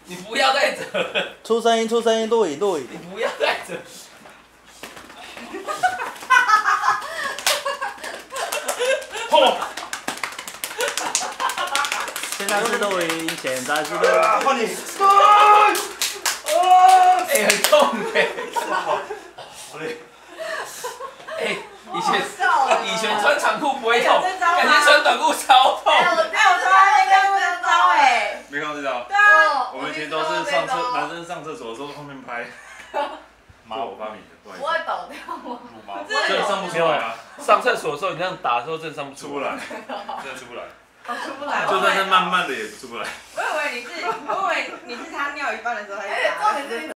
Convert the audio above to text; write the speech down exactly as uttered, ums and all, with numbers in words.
你不要再折了。 出声音，出声音，录影，录影。 你不要再折。 嚯！ 现在是录音，现在是录音。 换你。 哎，很痛哎。 好累。 哎，以前以前穿长裤不会痛，感觉穿短裤超痛。 哎，我哎我从来没看过这招哎。 没看到这招？ 对啊。 我们以前都是上厕男生上厕所的时候后面拍。妈，我发明的，不好意思。 不会抖掉吗？ 真的上不出来啊！ 上厕所的时候你这样打的时候真的上不出来， 真的出不来。 出不来。 就算是慢慢的也出不来。 我以为你是，我以为你是他尿一半的时候才打。